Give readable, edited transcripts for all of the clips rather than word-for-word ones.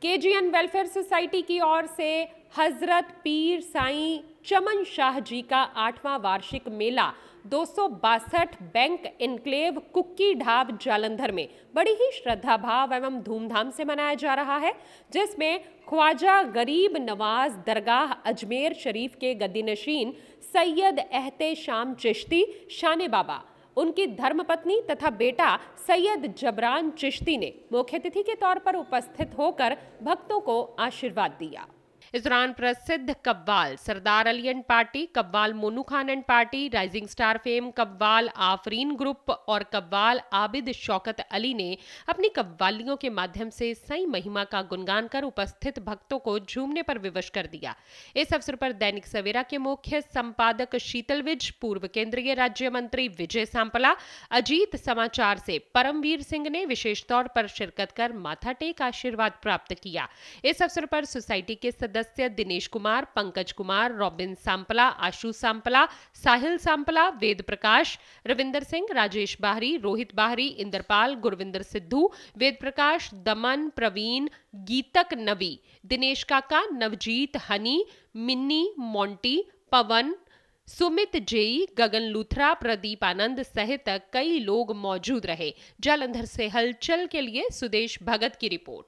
KGN welfare society की ओर से हजरत पीर साईं चमन शाह जी का 8वां वार्षिक मेला 262 बैंक इनक्लेव कुक्की ढाब जालंधर में बड़ी ही श्रद्धा भाव एवं धूमधाम से मनाया जा रहा है, जिसमें ख्वाजा गरीब नवाज दरगाह अजमेर शरीफ के गद्दीनशीन सैयद एहतेशाम चिश्ती शाने बाबा, उनकी धर्मपत्नी तथा बेटा सैयद जबरान चिश्ती ने मुख्य अतिथि के तौर पर उपस्थित होकर भक्तों को आशीर्वाद दिया। इस दौरान प्रसिद्ध कव्वाल सरदार अली एंड पार्टी, कव्वाल Monu Khan and party, rising star fame कव्वाल आफरीन ग्रुप और कव्वाल आबिद शौकत अली ने अपनी कव्वालियों के माध्यम से सई महिमा का गुणगान कर उपस्थित भक्तों को झूमने पर विवश कर दिया। इस अवसर पर दैनिक सवेरा के मुख्य संपादक शीतल विज, पूर्व केंद्रीय राज्य मंत्री विजय सांपला, अजीत समाचार से परमवीर सिंह ने विशेष तौर पर शिरकत कर माथा टेक आशीर्वाद प्राप्त किया। इस अवसर पर सोसाइटी के सदस्य दिनेश कुमार, पंकज कुमार, रॉबिन सांपला, आशु सांपला, साहिल सांपला, वेद प्रकाश, रविंदर सिंह, राजेश बाहरी, रोहित बाहरी, इंद्रपाल, गुरविंदर सिद्धू, वेद प्रकाश, दमन, प्रवीण, गीतक Navi, Dinesh Kaka, Navjeet, Honey, Minni, Monty, Pawan, Sumit JE, Gagan Luthra, Pradeep Anand सहित कई लोग मौजूद रहे। जालंधर से हलचल के लिए सुदेश भगत की रिपोर्ट।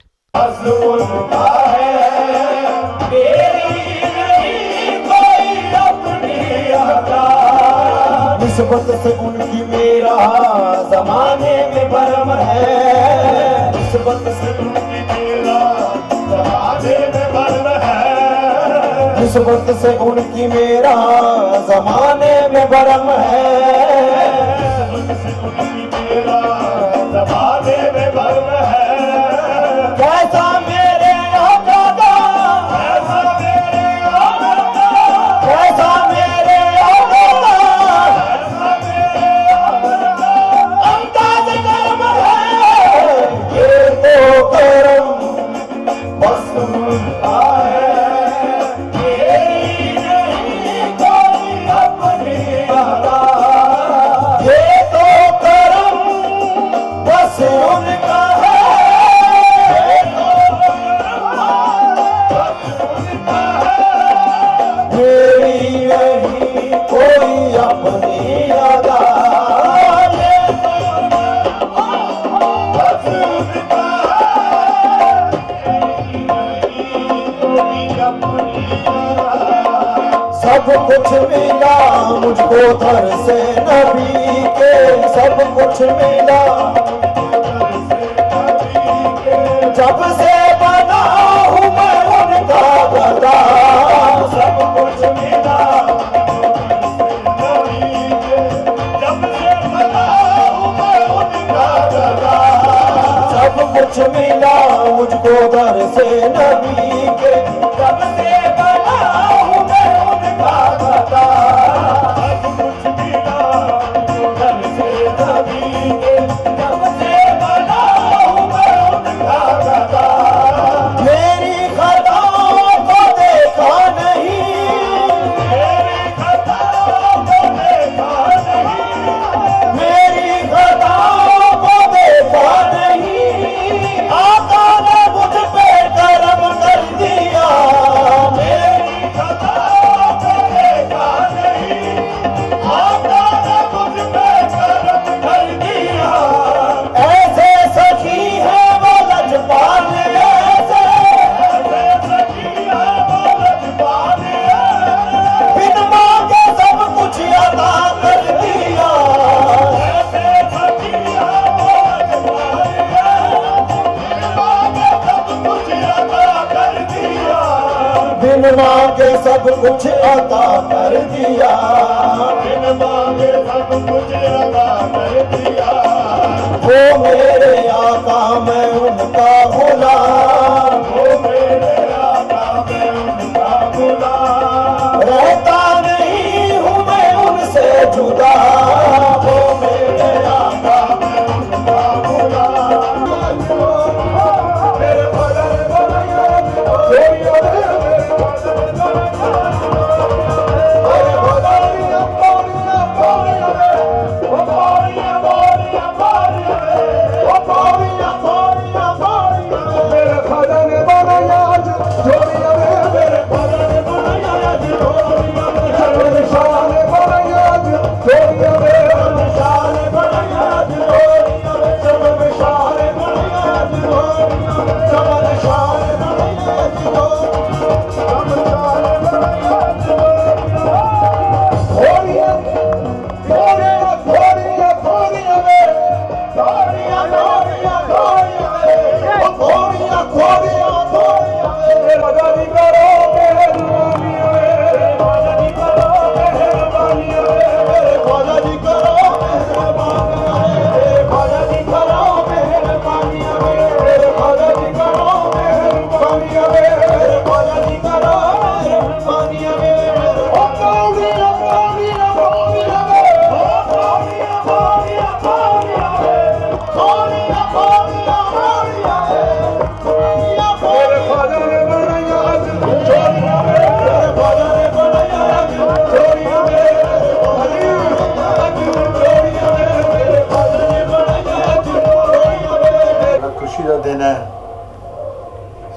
निस्बत से उनकी मेरा जमाने में भरम है, निस्बत से उनकी मेरा जमाने में भरम है, निस्बत से उनकी मेरा जमाने में भरम है, निस्बत से उनकी मेरा जमाने में भरम है। कैसा मेरे आका का, कैसा मेरे आका का, कैसा मेरे आका का, कैसा मेरे आका का अंदाज कर्म है, ये तो करम बस उनका है, मेरी नहीं कोई अपनी अदा, ये तो करम बस उनका है। सब कुछ मिला मुझको दर से नबी के, सब कुछ मिला जब से बना हूँ मैं उनका बता, सब कुछ मिला जब से बना हूँ मैं उनका बता, सब कुछ मिला मुझको दर से नबी के, जब से बना हूँ मैं उनका बता, सब कुछ मिला दर से नबी के, जब से बना हूँ मैं उनका बता। मेरी खताओं को देखा नहीं, मेरी खताओं को देखा नहीं, मेरी खताओं को देखा नहीं, आका ने मुझ पे करम कर दिया, मेरी खताओं को देखा नहीं, आका ने मुझ पे करम कर दिया। ऐसे सखी है वो लजपाल, ऐसे सखी है वो लजपाल, बिन मांगे सब कुछ अदा कर दिया, ऐसे सखी है वो लजपाल, बिन मांगे सब कुछ अदा कर दिया, बिन मांगे सब कुछ अदा कर दिया, बिन मांगे सब कुछ अदा कर दिया। वो मेरे आका मैं उनका गुलाम, वो मेरे आका मैं उनका गुलाम, रहता नहीं हूँ मैं उनसे जुदा, वो मेरे आका मैं उनका गुलाम। मेरे बदन बदन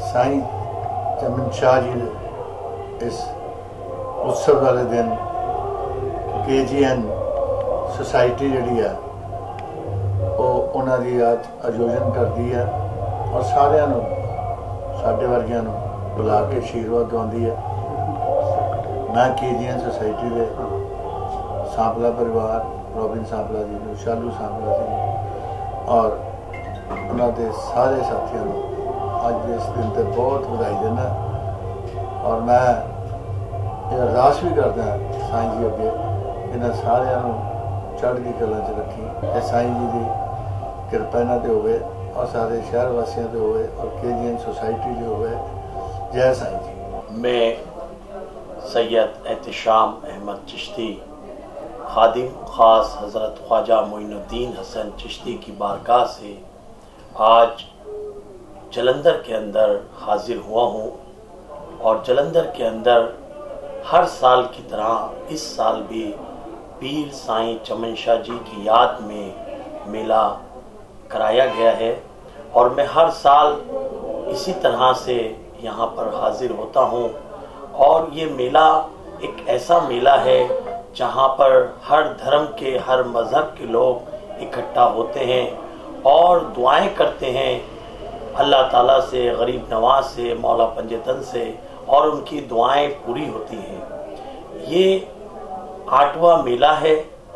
साईं चमन शाह जी इस उत्सव वाले दिन KGN सोसाइटी जी है उन्होंने याद आयोजन करती है और सारिਆਂ ਨੂੰ ਸਾਡੇ ਵਰਗਿਆਂ ਨੂੰ बुला के आशीर्वाद दवाती है। मैं KGN सोसाइटी के सांपला परिवार रॉबिन सांपला जी शालू सांपला जी और उन्होंने सारे साथियों को अज इस दिन पर बहुत बधाई देना और मैं ये अरदास भी करदा साईं जी अगे इन्होंने सारिਆਂ ਨੂੰ चढ़दी कला च रखी ते साईं जी की कृपा इन्हां ते होवे और सारे शहर वासियों ते होवे और KGN सोसाइटी जो होवे। जय साईं जी। मैं सैयद एहतशाम अहमद चिश्ती खादिम ख़ास हज़रत ख्वाजा मोइनुद्दीन हसन चिश्ती की बारगाह से आज जलंधर के अंदर हाजिर हुआ हूँ और जलंधर के अंदर हर साल की तरह इस साल भी पीर साईं चमन शाह जी की याद में मेला कराया गया है और मैं हर साल इसी तरह से यहाँ पर हाजिर होता हूँ और ये मेला एक ऐसा मेला है जहाँ पर हर धर्म के हर मज़हब के लोग इकट्ठा होते हैं और दुआएं करते हैं अल्लाह ताला से, गरीब नवाज से, मौला पंजतन से और उनकी दुआएं पूरी होती हैं। ये 8वां मेला है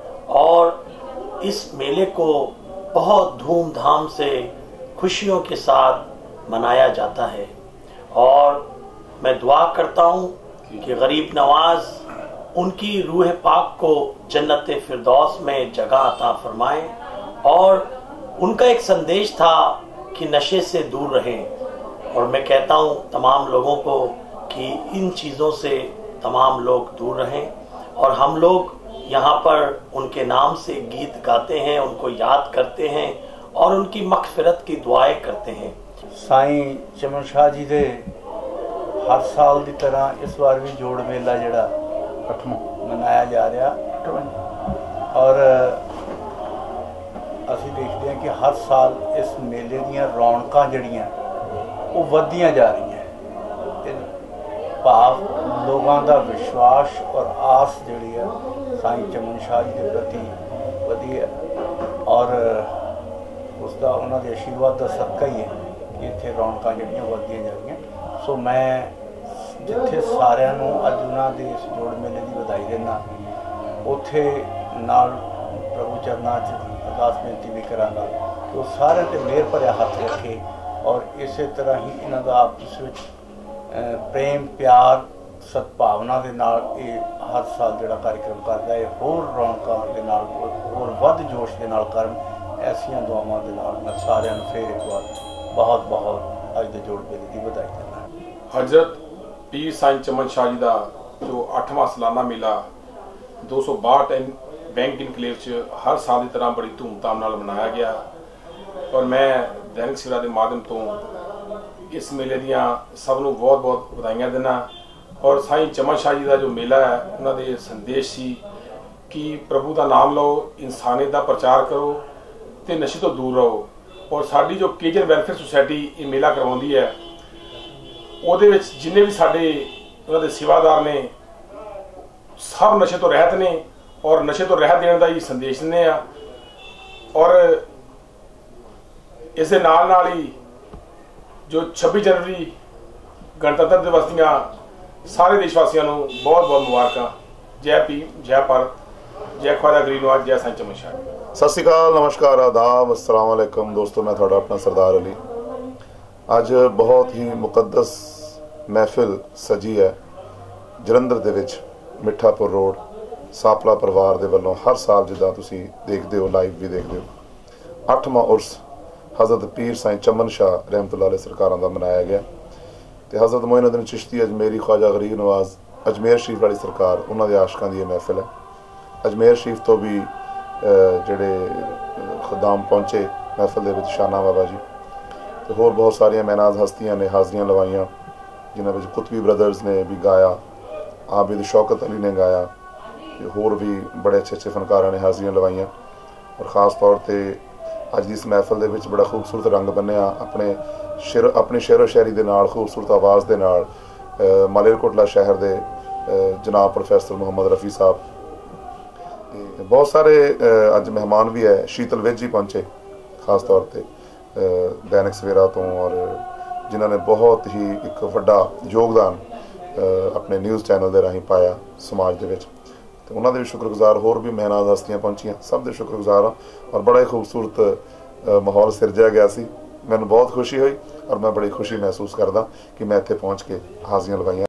और इस मेले को बहुत धूमधाम से खुशियों के साथ मनाया जाता है और मैं दुआ करता हूँ कि गरीब नवाज उनकी रूह पाक को जन्नत फिरदौस में जगह अता फरमाएं और उनका एक संदेश था कि नशे से दूर रहें और मैं कहता हूँ तमाम लोगों को कि इन चीज़ों से तमाम लोग दूर रहें और हम लोग यहाँ पर उनके नाम से गीत गाते हैं, उनको याद करते हैं और उनकी मग़फ़िरत की दुआएं करते हैं। साईं चमन शाह जी दे हर साल की तरह इस बार भी जोड़ मेला जड़ा 8वां मनाया जा रहा और असी देखते हैं कि हर साल इस मेले दीयां रौनकां जड़ियां वो वधियां जा रही हैं। भाव लोगों का विश्वास और आस जी है साईं चमन शाह जी के प्रति वधी है और उसका उन्होंने आशीर्वाद का सदका ही है कि इतने रौनकां जड़ियां वधियां जा रही। सो मैं जिथे सारिਆਂ ਨੂੰ अज उन्होंने इस जोड़ मेले की बधाई देना उत्थे नाल प्रभु चरणा च अरदास बेनती भी करांगा कि वो सारे ते मेहर भरिया हथ रखे और इस तरह ही इन्हों का आपस में प्रेम प्यार सद्भावना के नाल ये हर साल जोड़ा कार्यक्रम करता है होर रौनकों के नाल होर वध जोश के नाल करन ऐसियां दुआवां दे नाल मैं सारिਆਂ ਨੂੰ फिर एक बार बहुत बहुत अज दे जोड़ मेले की बधाई देना। हजरत पीर साईं चमन शाह जी का जो 8वां सालाना मेला 262 बैंक इनकलेव च हर साल की तरह बड़ी धूमधाम नाल मनाया गया और मैं दैनिक सवेरा के माध्यम तो इस मेले दियां सब नूं बहुत बहुत बधाइयां देना और साईं चमन शाह जी का जो मेला है उन्होंने संदेश सी कि प्रभु का नाम लो, इंसानियत का प्रचार करो तो नशे तो दूर रहो और साड़ी जो KGN वैलफेयर सोसाइटी ये मेला करवाती है ਉਹਦੇ ਵਿੱਚ जिन्ने भी साढ़े उन्होंने सेवादार ने सब नशे तो रहत ने और नशे तो रहत देने का ही संदेश दिंदे आ और इस नाल ही जो 26 जनवरी गणतंत्र दिवस दियां सारे देशवासियों को बहुत बहुत मुबारक। जय भीम, जय भारत, जय ख्वाजा गरीब नवाज, जय साईं चमन शाह। सत श्री अकाल, नमस्कार, आदाब, अस्सलाम वालेकुम दोस्तों, मैं थोड़ा अपना सरदार अली। अज बहुत ही मुकद्दस महफिल सजी है जलंधर दे विच मिठापुर रोड सापला परिवार दे वल्लों हर साल जिदा तुसी देखते हो, लाइव भी देखते हो, 8वां उर्स हज़रत पीर साईं चमन शाह रहमतुल्लाह अलैह सरकारां दा मनाया गया तो हज़रत मोइनुद्दीन चिश्ती अजमेरी ख्वाजा गरीब नवाज अजमेर शरीफ वाली सरकार उन्होंने आशकां दी महफिल है। अजमेर शरीफ तो भी जिहड़े खदाम पहुँचे महफिल दे विच शाना बाबा जी तो होर बहुत सारिया मैनाज हस्तियां ने हाज़रियां लवाइयां जिन्हां विच कुतबी ब्रदर्स ने भी गाया, आबिद शौकत अली ने गाया, होर भी बड़े अच्छे अच्छे फनकारां ने हाज़रियां लवाइयां और ख़ास तौर पर ਅੱਜ ਦੀ ਇਸ महफिल ਦੇ ਵਿੱਚ बड़ा खूबसूरत रंग बन्निया अपनी शेरो शायरी दे नाल खूबसूरत आवाज़ दे नाल मालेरकोटला शहर के जनाब प्रोफैसर मुहम्मद रफ़ी साहब बहुत सारे अज मेहमान भी है। शीतल विज जी पहुँचे खास तौर पर दैनिक सवेरा तो और जिन्होंने बहुत ही एक वड्डा योगदान अपने न्यूज़ चैनल के राही पाया समाज के विच। तो उन्होंने भी शुक्रगुजार होर भी मेहनत हस्तियाँ पहुँचियाँ सब के शुक्रगुजार हाँ और बड़ा ही खूबसूरत माहौल सिरजा गया सी। मैनूं बहुत खुशी हुई और मैं बड़ी खुशी महसूस करदा कि मैं इत्थे पहुँच के हाजियां लवाइयां।